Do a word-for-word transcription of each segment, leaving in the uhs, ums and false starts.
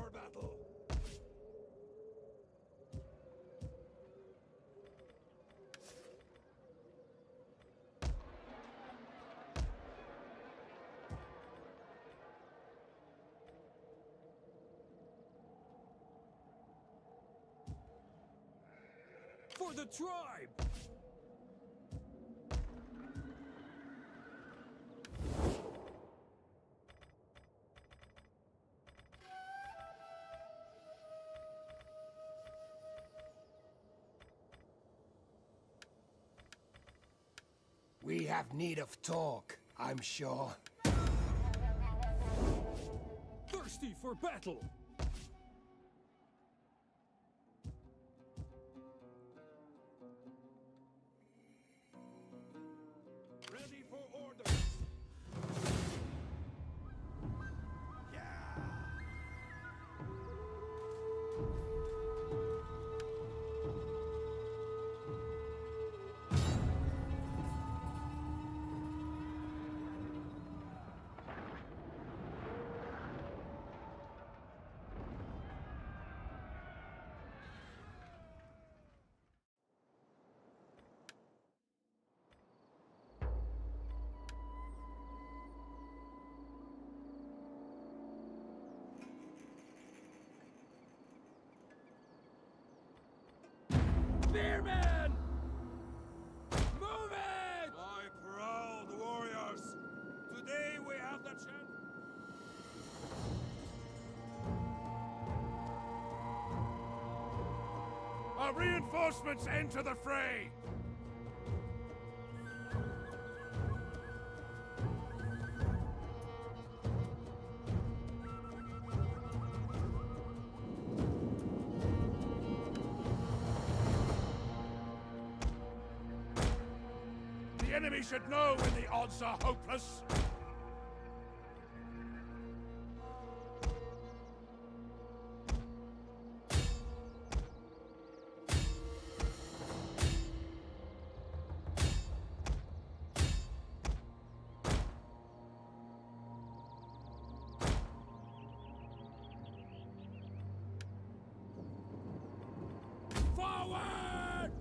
for battle! For the tribe! We have need of talk, I'm sure. Thirsty for battle! Ready for orders! Yeah! Spearman! Move it! My proud warriors! Today we have the chance... Our reinforcements enter the fray! The enemy should know when the odds are hopeless! Forward!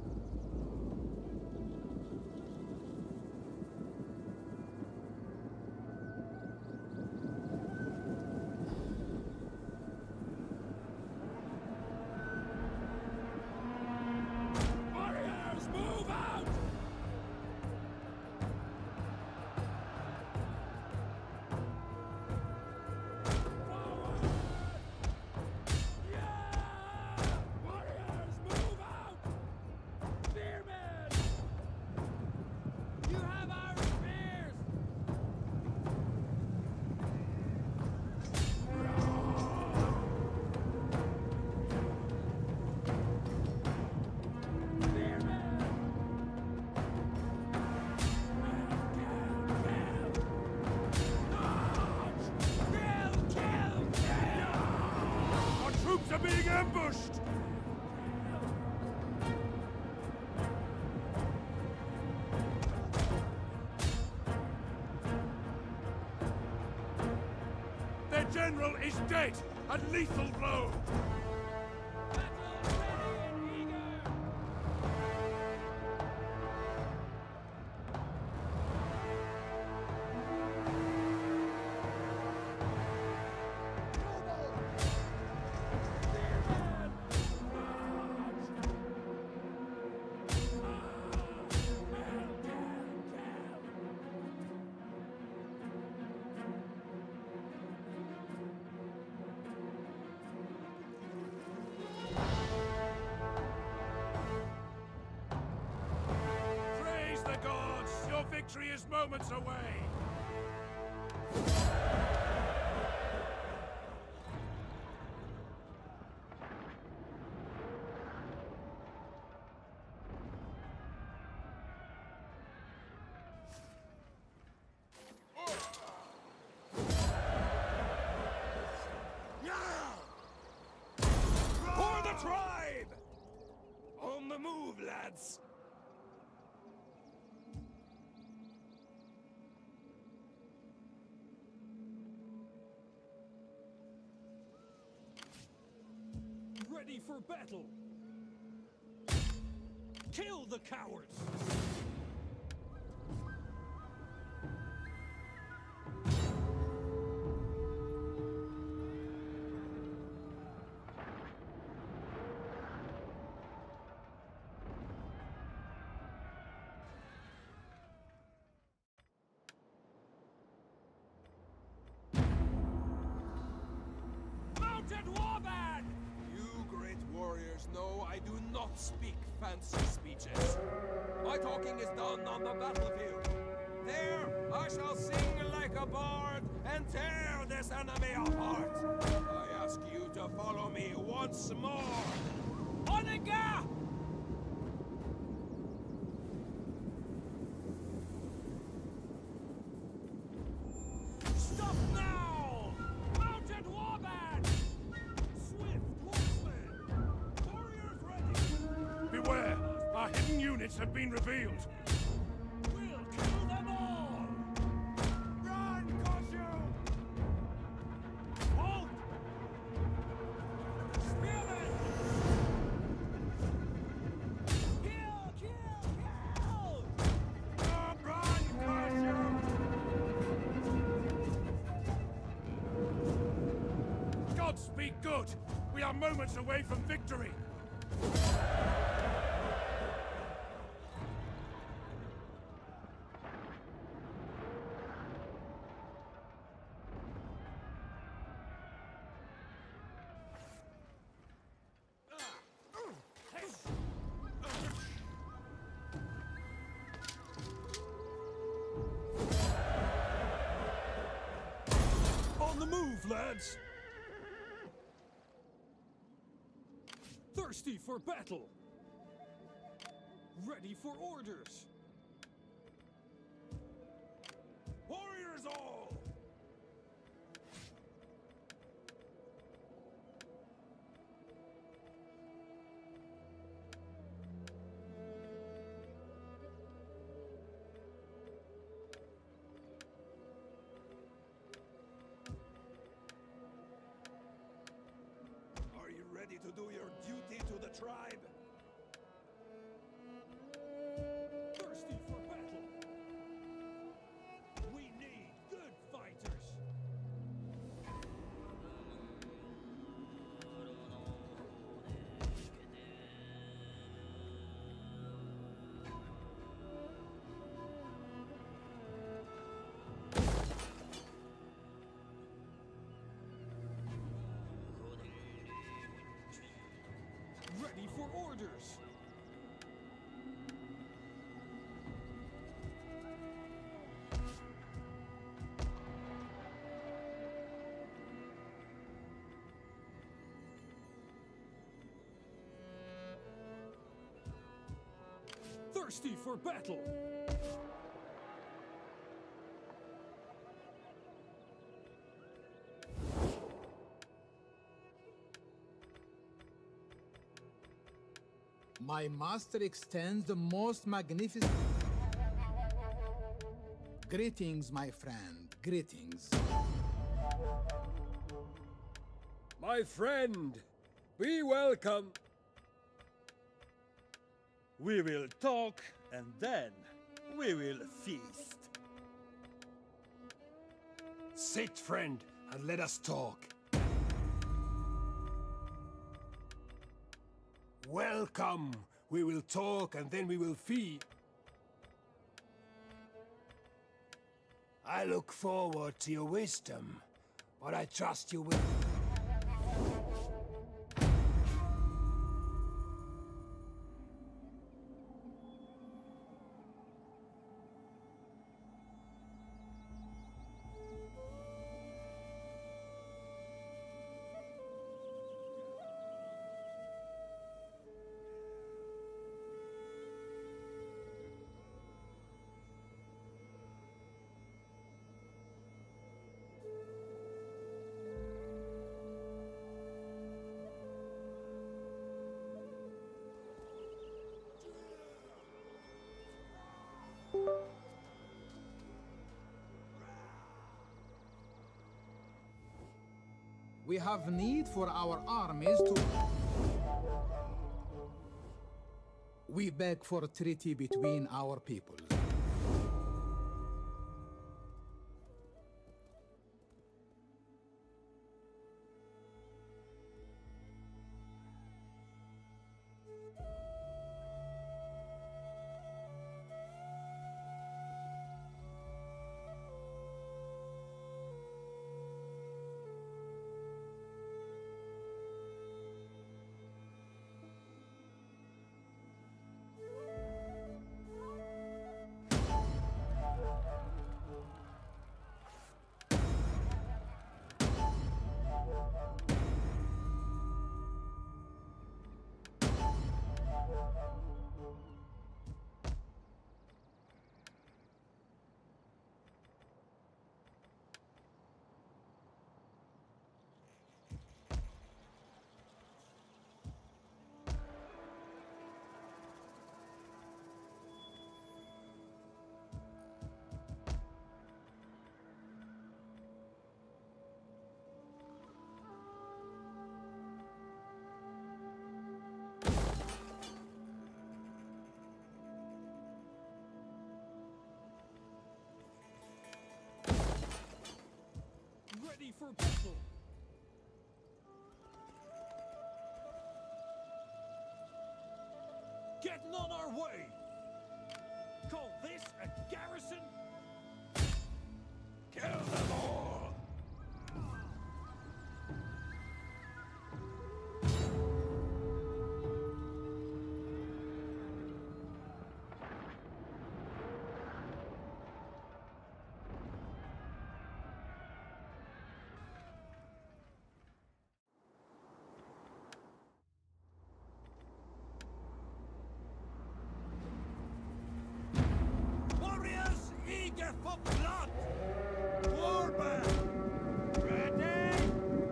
Warriors, move out! Forward! Yeah! Warriors, move out! Spearmen! You have our spears! Spearmen! Kill, kill, kill! Our troops are being ambushed! Their general is dead! A lethal blow! Battle ready and eager! Spearmen! March! Ah! Kill, kill, kill! Praise the gods! Your victory is moments away! For the tribe! On the move, lads! Ready for battle! Kill the cowards! Warband! You great warriors know I do not speak fancy speeches. My talking is done on the battlefield. There I shall sing like a bard and tear this enemy apart. I ask you to follow me once more. Onega! Stop now! Mounted warband! Beware! Our hidden units have been revealed! We'll kill them all! Run, Koshu! Halt! Spearmen! Kill! Kill! Kill! Oh, run, Koshu! Godspeed good! We are moments away from victory! On the move, lads! Thirsty for battle! Ready for orders! Warriors all! Are you ready to do your duty to the tribe? Thirsty for battle! We need good fighters! Ready for orders! Thirsty for battle! My master extends the most magnificent... Greetings, my friend. Greetings. My friend, be welcome. We will talk, and then we will feast. Sit, friend, and let us talk. Welcome. We will talk, and then we will feed. I look forward to your wisdom, but I trust you will. We have need for our armies to... We beg for a treaty between our peoples. Ready for battle! Getting on our way! Call this a garrison? Kill them all! Warriors eager for blood! Warband! Ready?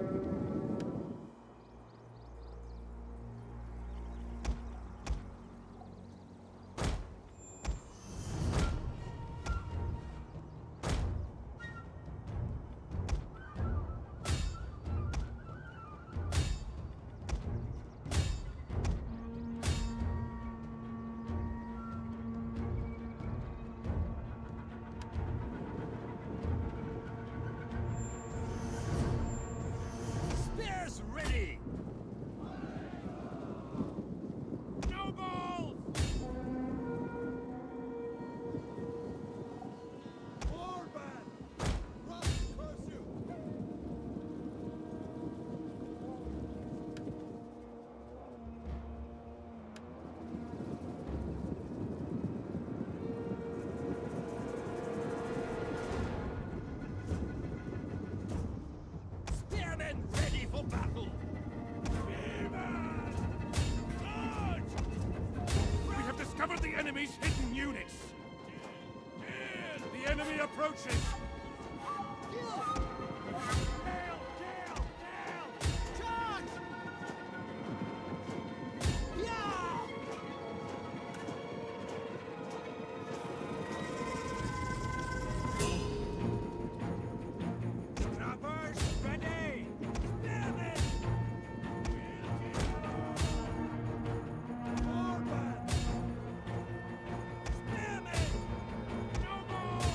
Spears ready! Nobles! Warband! Rough curse you! Spearmen ready for battle! We have discovered the enemy's hidden units. The enemy approaches. Charge! Yeah! Trappers ready! Spearmen! Warband! Spearmen! Noble!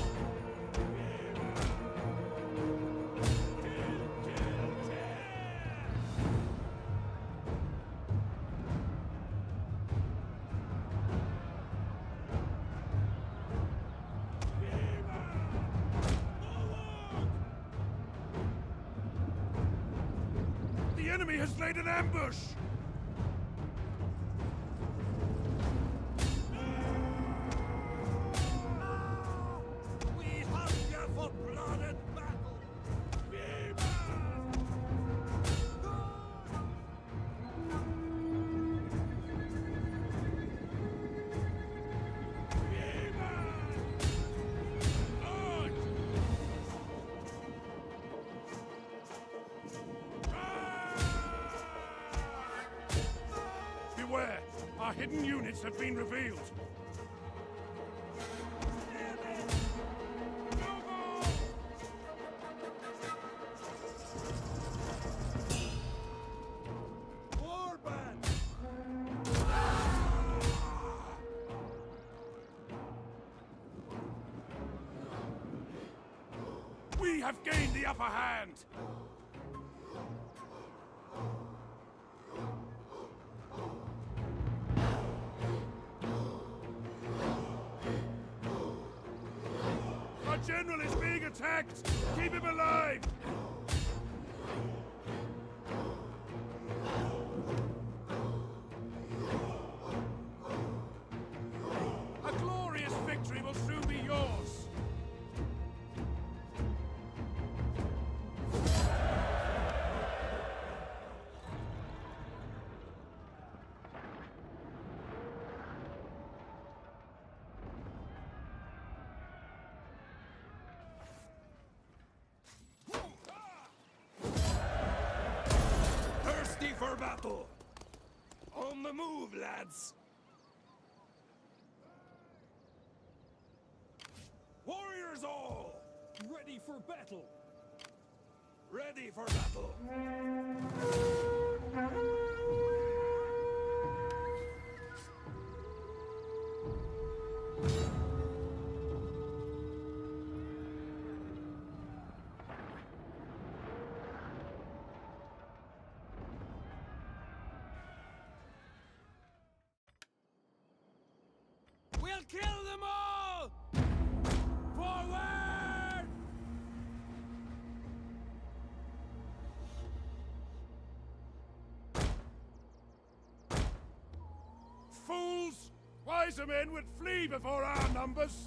The enemy has laid an ambush. We hunger for blood and battle! Beware! Our hidden units have been revealed. Warband! We have gained the upper hand! Our general is being attacked! Keep him alive! A glorious victory will soon be yours! Thirsty for battle! On the move, lads! Warriors all! Ready for battle! Ready for battle! We'll kill them all! Forward! Fools! Wiser men would flee before our numbers!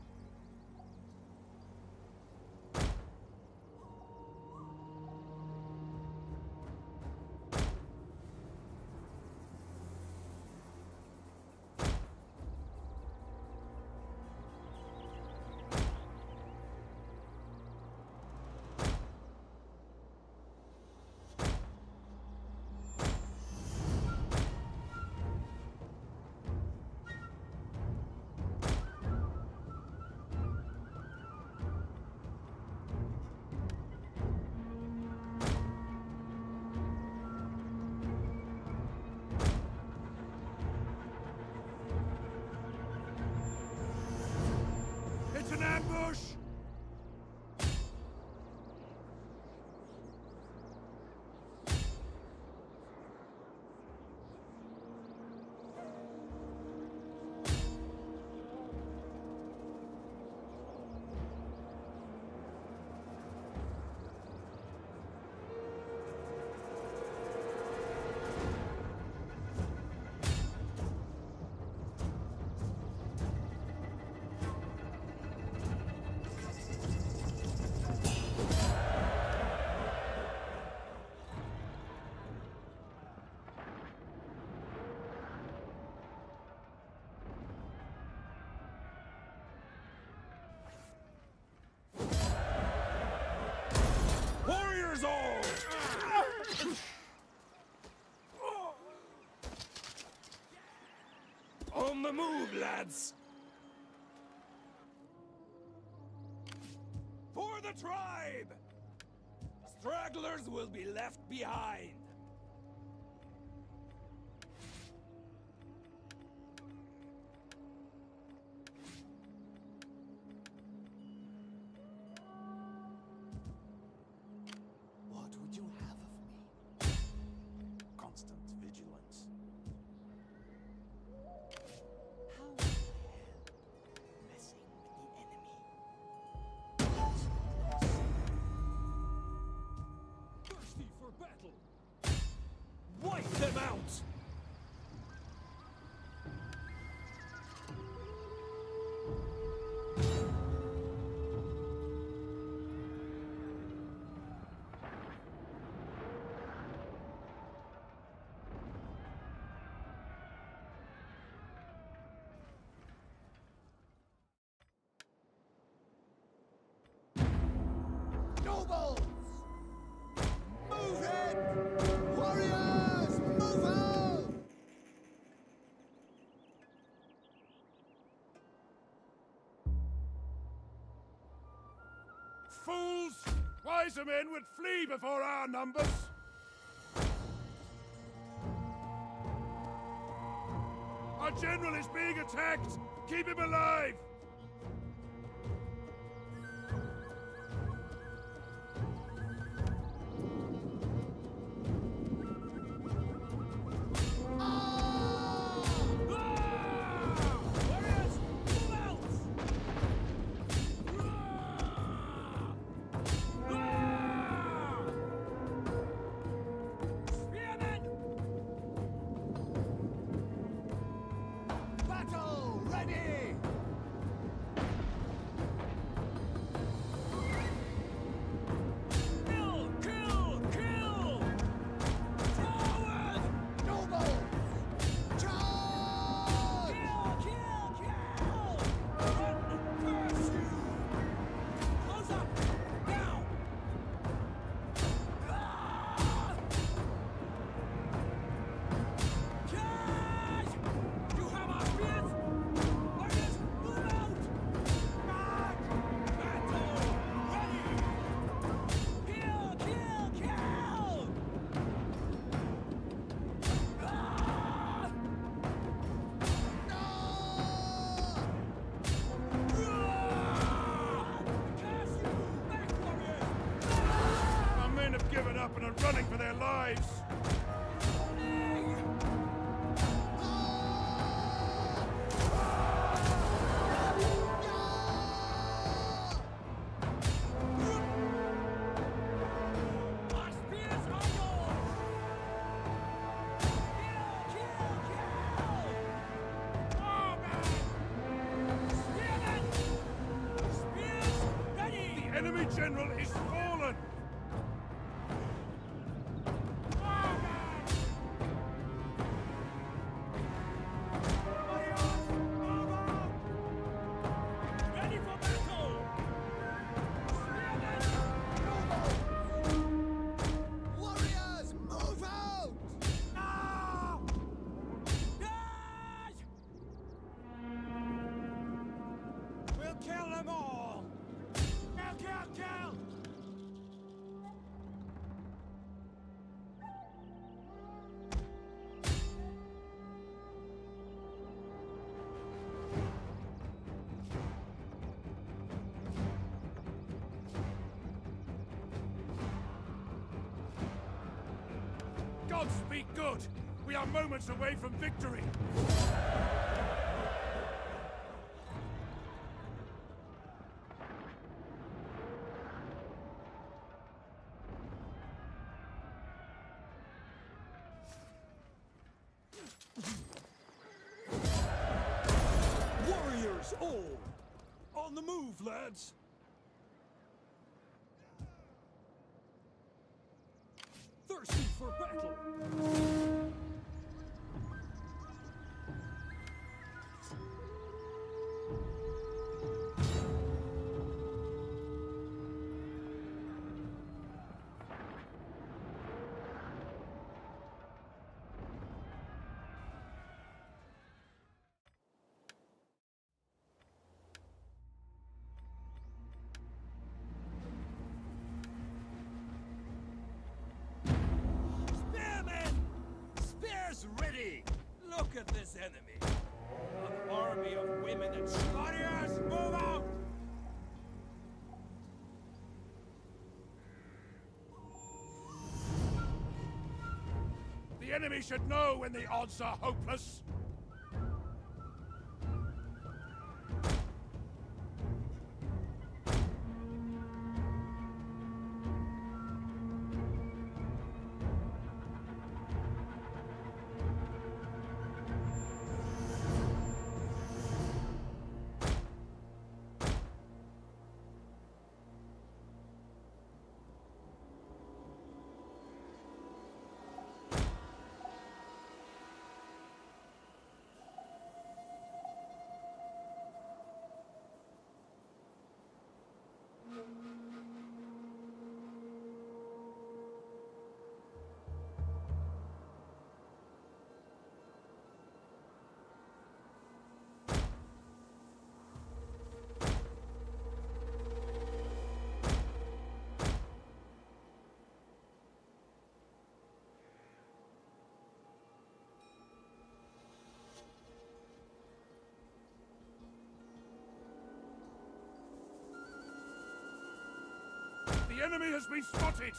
It's an ambush! Warriors all! On the move, lads! For the tribe! Stragglers will be left behind! What would you have of me? Constant vigilance. How would I help messing with the enemy? Thirsty for battle! Wipe them out! Nobles! Move in! Warriors, move out! Fools! Wiser men would flee before our numbers! Our general is being attacked! Keep him alive! running for their lives! Enemy general is fallen! Ready for battle! Warriors, move out! Now! Yes! We'll kill them all! Kill, kill, kill! Gods be good! We are moments away from victory! Warriors all! On the move, lads! Thirsty for battle! Ready! Look at this enemy! An army of women and warriors, move out! The enemy should know when the odds are hopeless! The enemy has been spotted!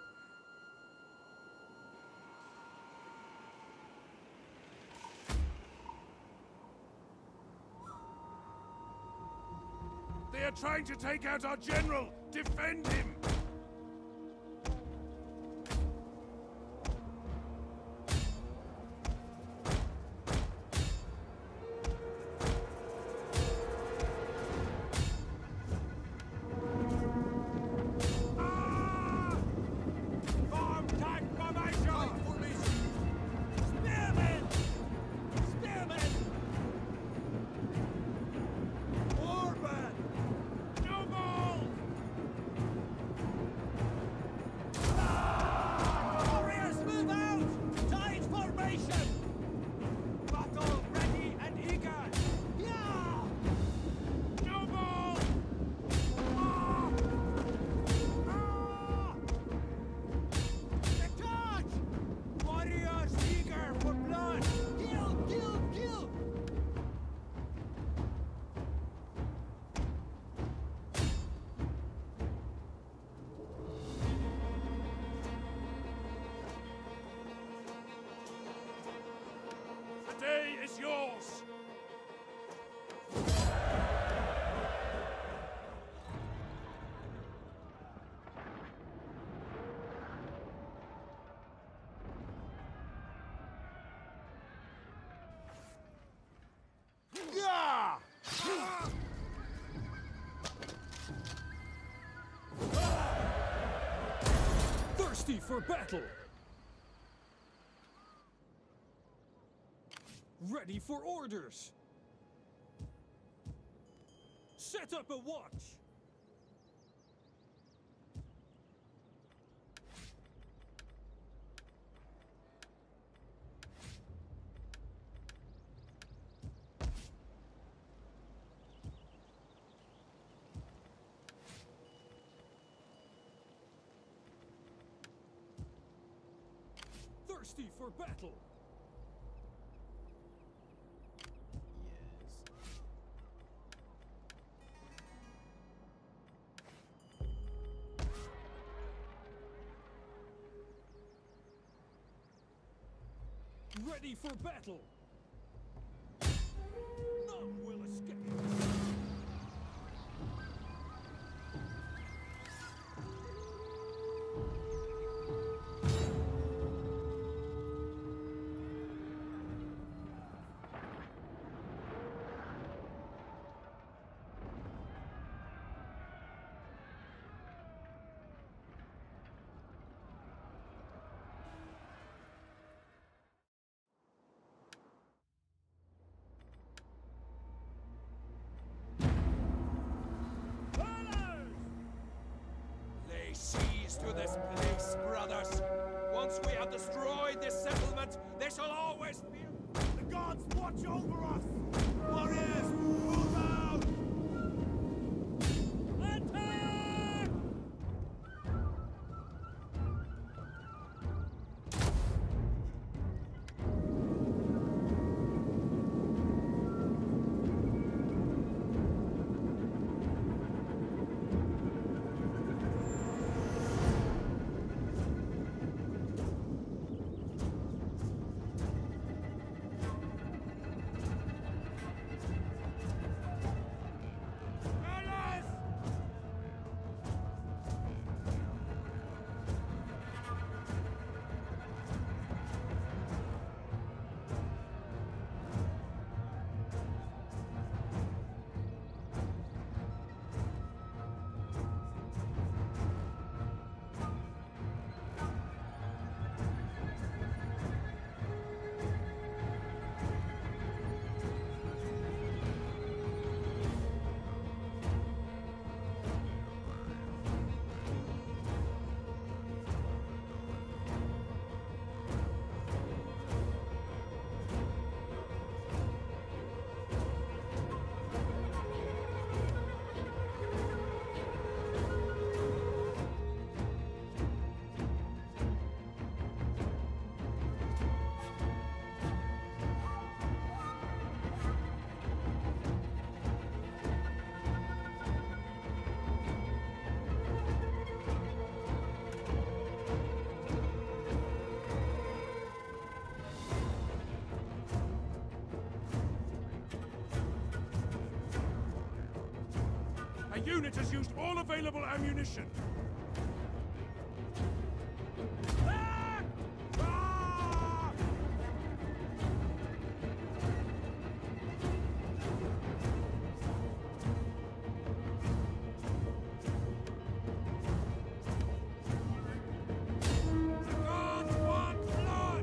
They are trying to take out our general! Defend him! Thirsty for battle! Ready for orders! Set up a watch! Thirsty for battle! Ready for battle! None will escape! Seize to this place, brothers! Once we have destroyed this settlement, there shall always be... The gods watch over us! Warriors, move out! Attack! A unit has used all available ammunition. Ah! Ah! The gods want blood!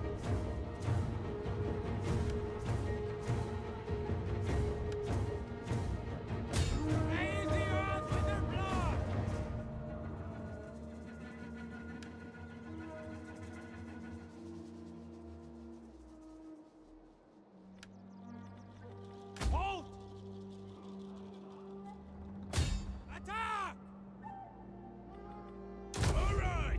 Bathe the earth with their blood! Halt! Attack! All right!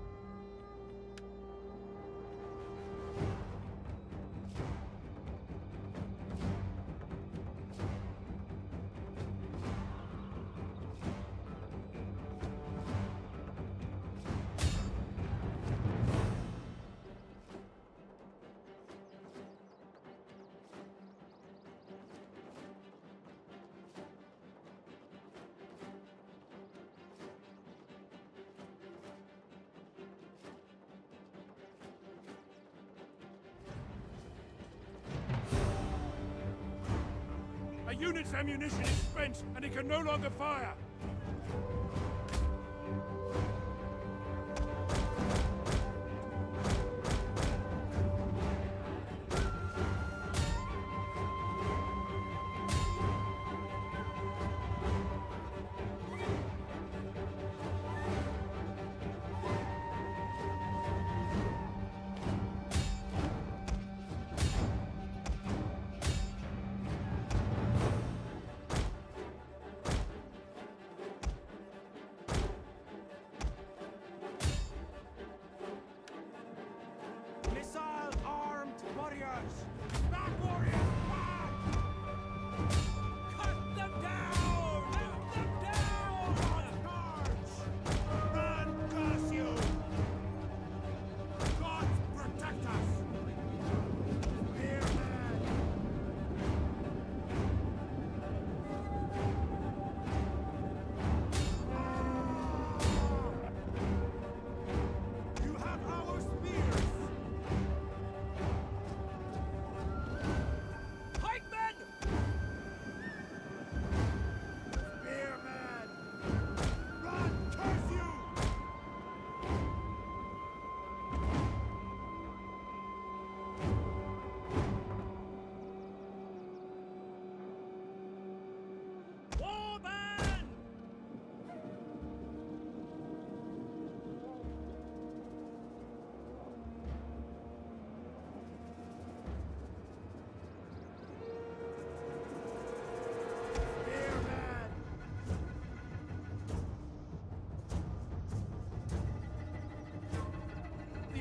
A unit's ammunition is spent, and it can no longer fire.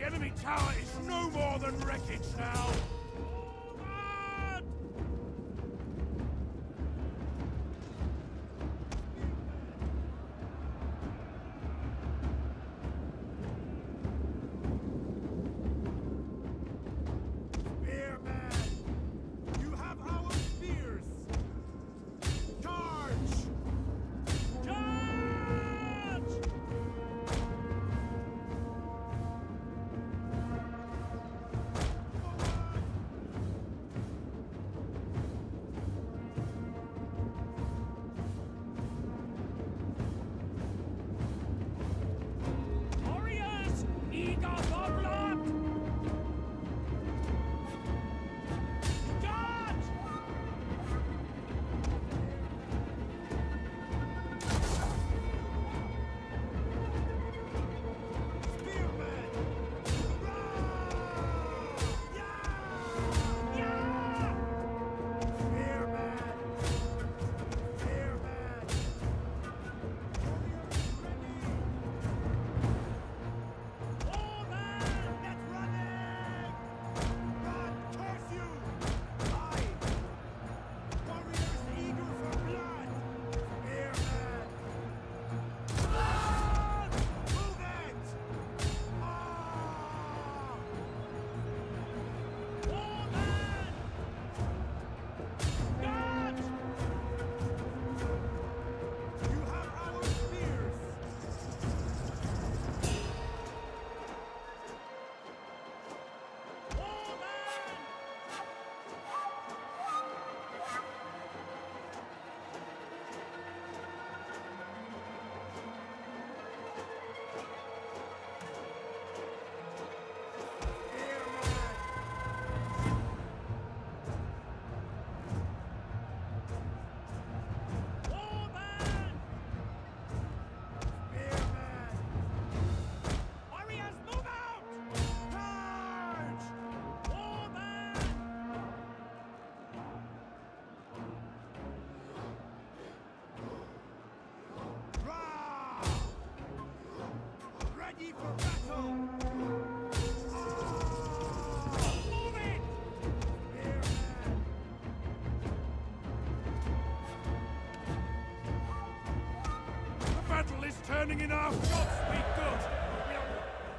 The enemy tower is no more than wreckage now! Turning in our shots, be good! We are...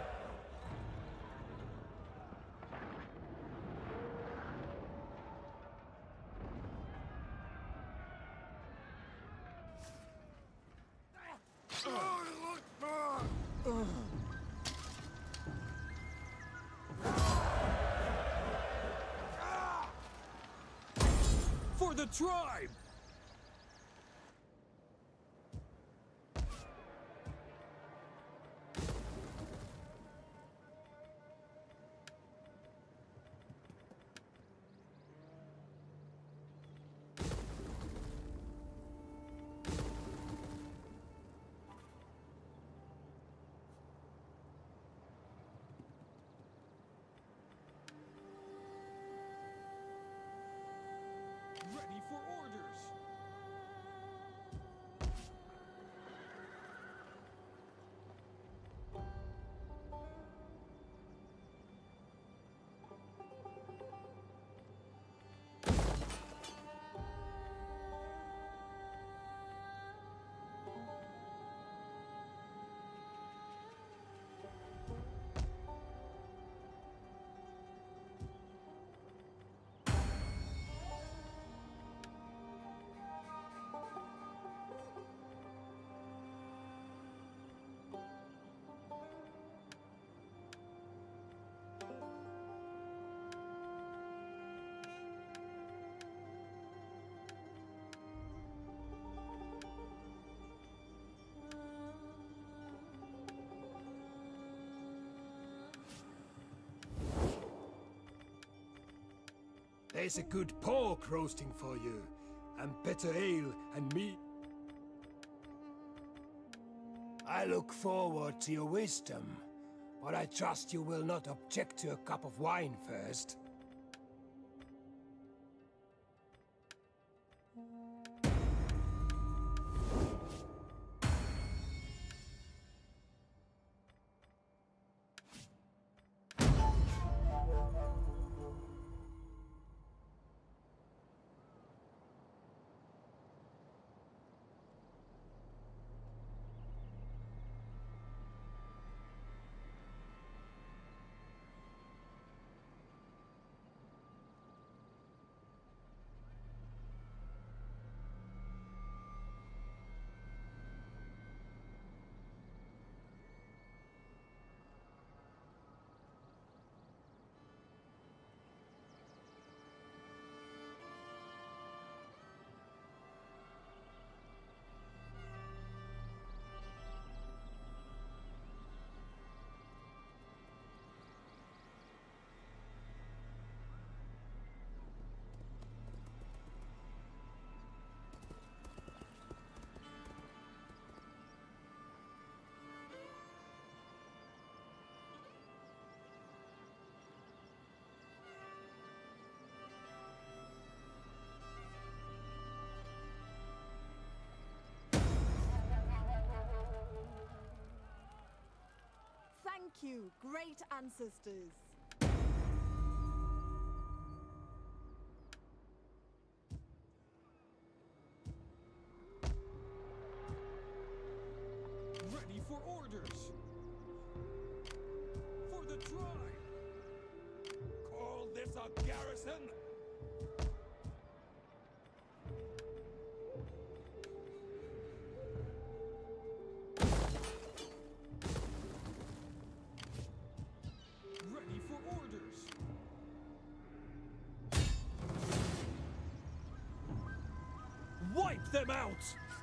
For the tribe! Ready for orders! There's a good pork roasting for you, and better ale and meat. I look forward to your wisdom, but I trust you will not object to a cup of wine first. you, great ancestors. Ready for orders! For the try! Call this a garrison? Ready for orders! Wipe them out!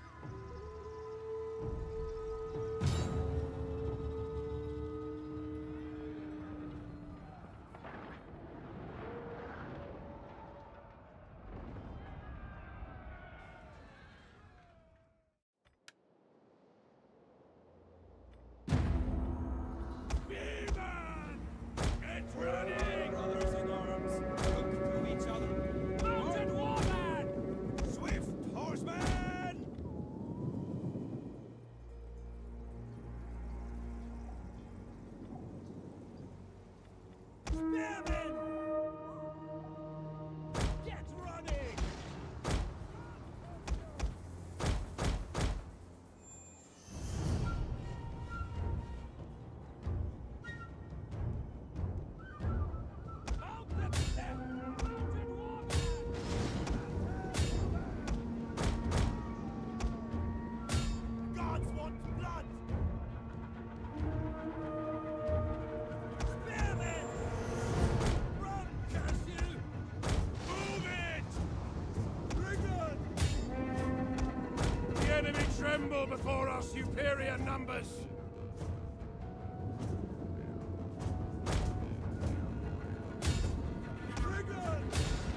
Tremble before our superior numbers! Brigand!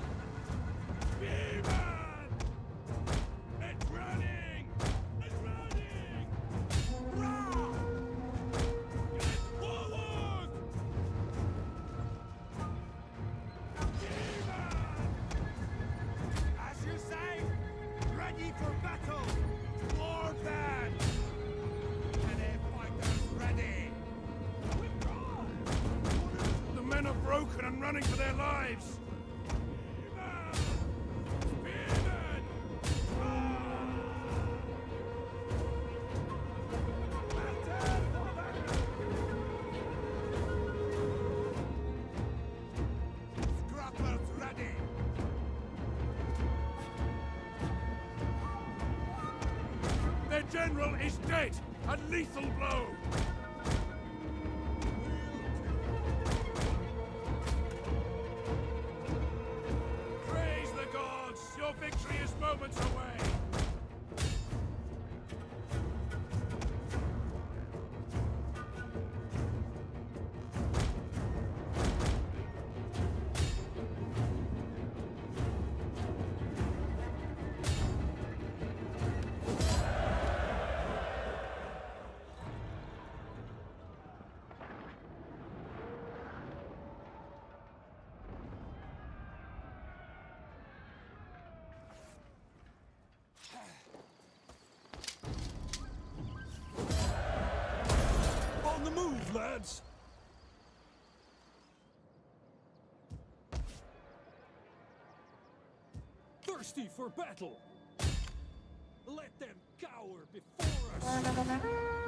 Spearman! It's running! It's running! Rah! Get forward! Spearman! As you say, ready for battle! Warpan! Any fighters ready? Withdraw! The men are broken and running for their lives! Spearmen! Scrappers ready! Their general is dead! A lethal blow! Praise the gods! Your victory is moments away! On the move, lads! Thirsty for battle! Let them cower before us!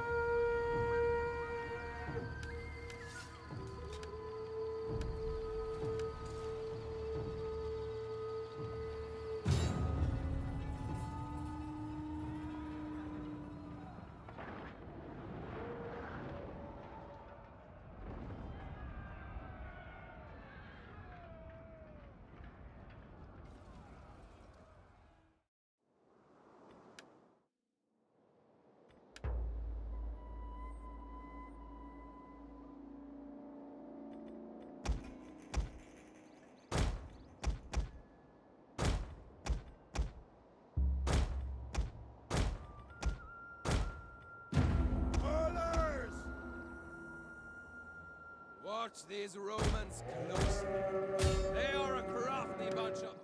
Watch these Romans closely. They are a crafty bunch of...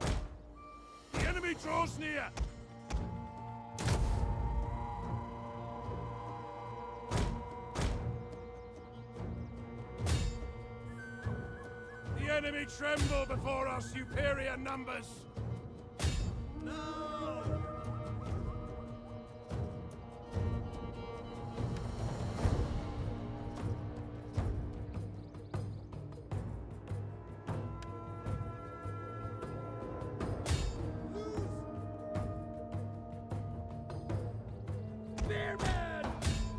The enemy draws near! enemy tremble before our superior numbers! No! Spearman!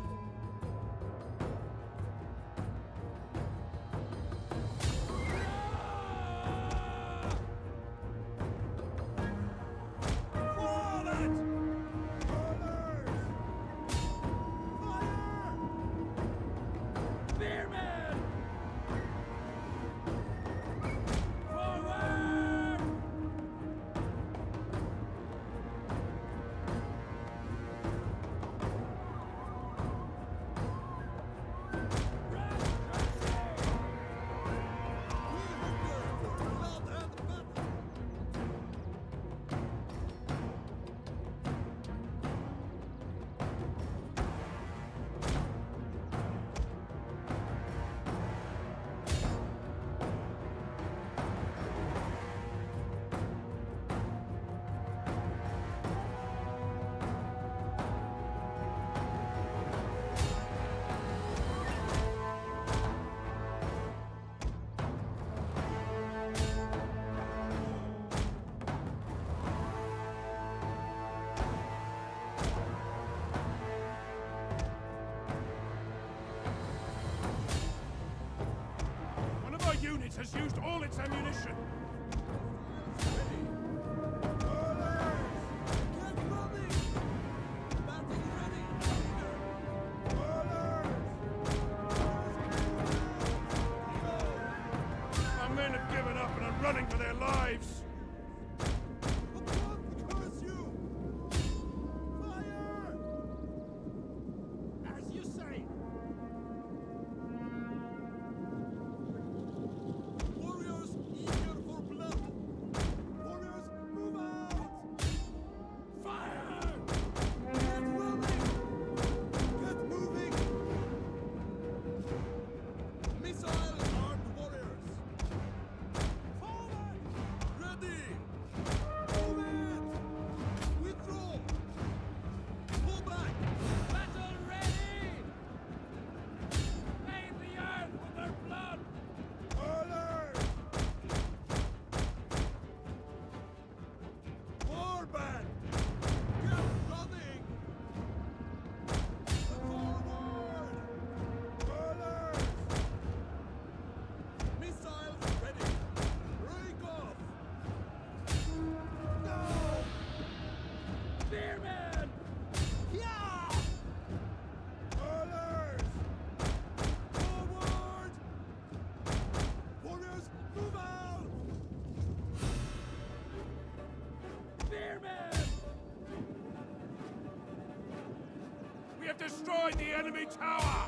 Unit has used all its ammunition! Our men have given up and are running for their lives! As you say! Warriors eager for blood! Warriors, move out! Fire! Get running! Get moving! Missile-armed warriors! Forward! Ready! Move it! Withdraw! Pull back! Battle ready! Paint the earth with their blood! Orders! Warband! Get running! Forward! Orders! Missiles ready! Break off! No! Spearman! Yeah! Orders! Forward! Warriors, move out! Spearman! We have destroyed the enemy tower!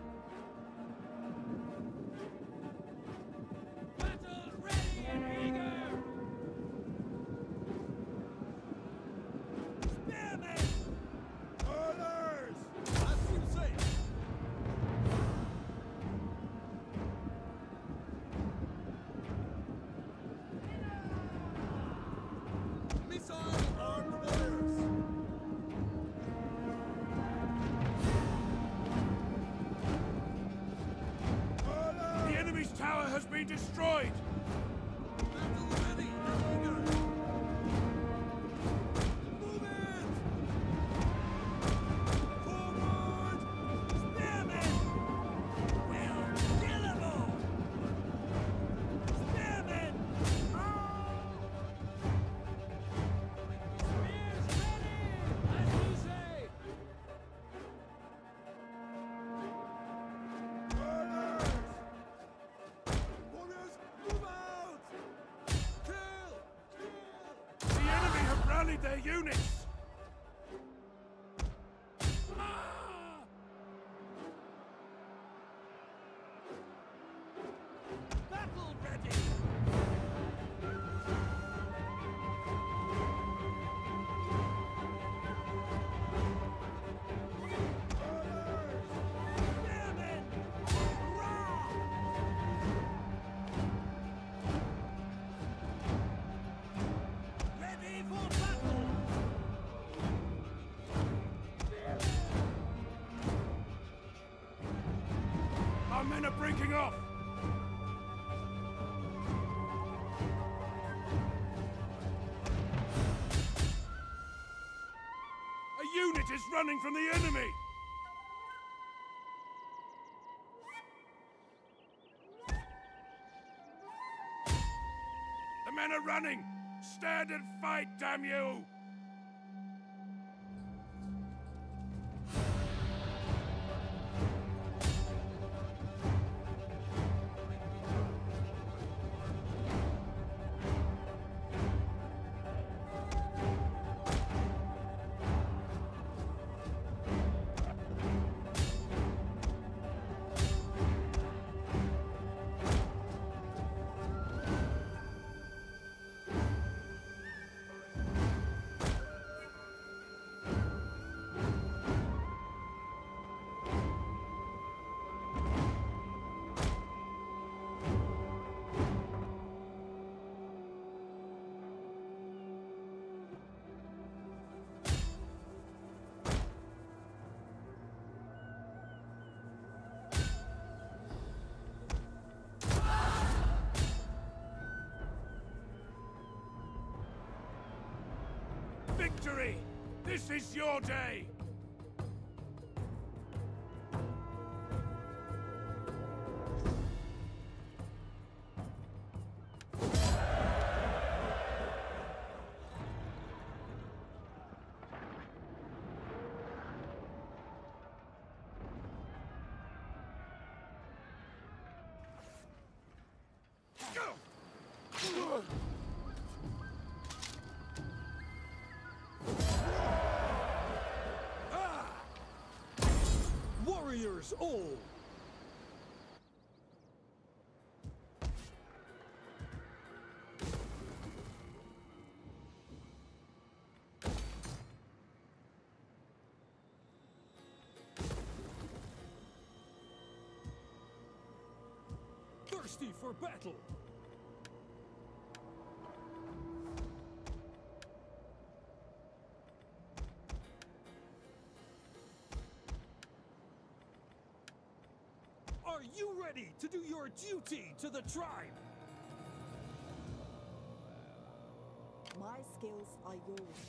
Battle ready and eager! Spearmen! Orders! As you say! Missile-armed warriors! Orders! The enemy's tower has been destroyed! Battle ready and eager! Move it! Forward! Spearmen! We'll kill them all! Spearmen! Spears ready! As you say! Orders! Warriors, move out! Kill! Kill! The enemy have rallied their units! Ah! Battle ready! Orders! Spearmen! Rah! off! A unit is running from the enemy! The men are running! Stand and fight, damn you! Victory! This is your day! Warriors all! Thirsty for battle! Are you ready to do your duty to the tribe? My skills are yours.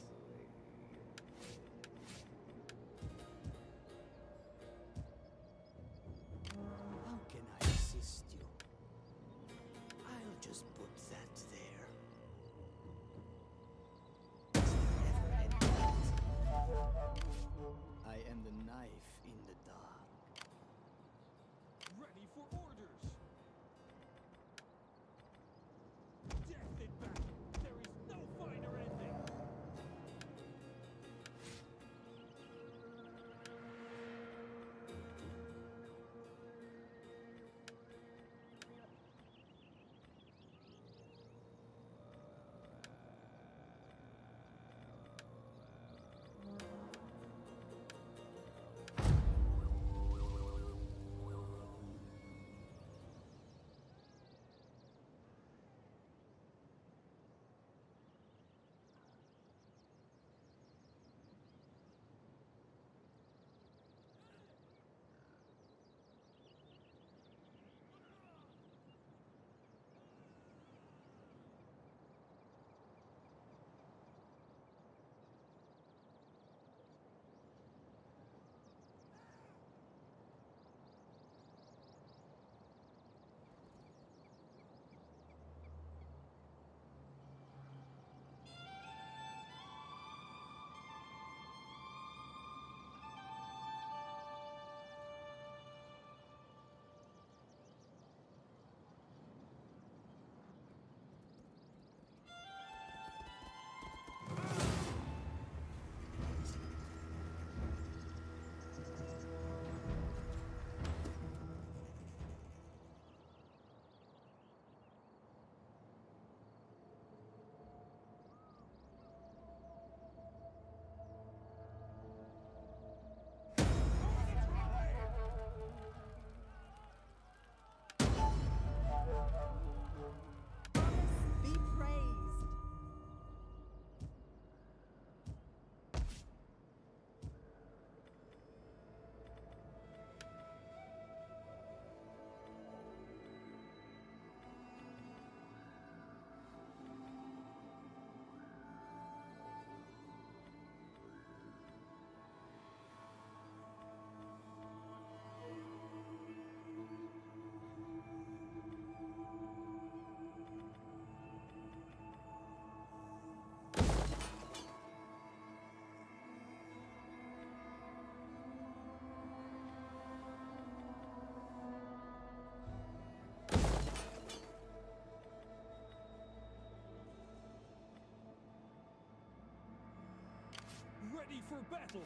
How can I assist you? I'll just put that there. Never end it. I am the knife in the dark. Ready for orders! Death in battle! There is no finer ending! Ready for battle!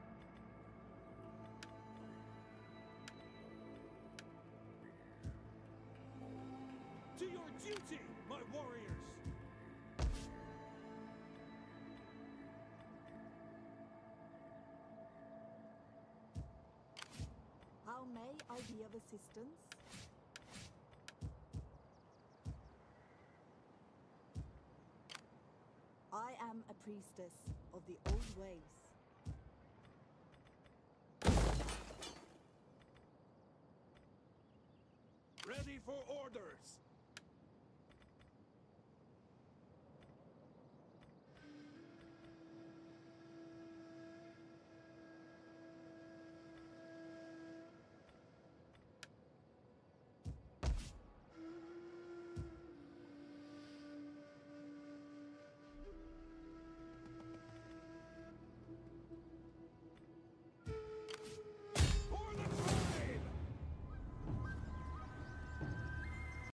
To your duty, my warriors! How may I be of assistance? I am a priestess of the old ways. Ready for orders!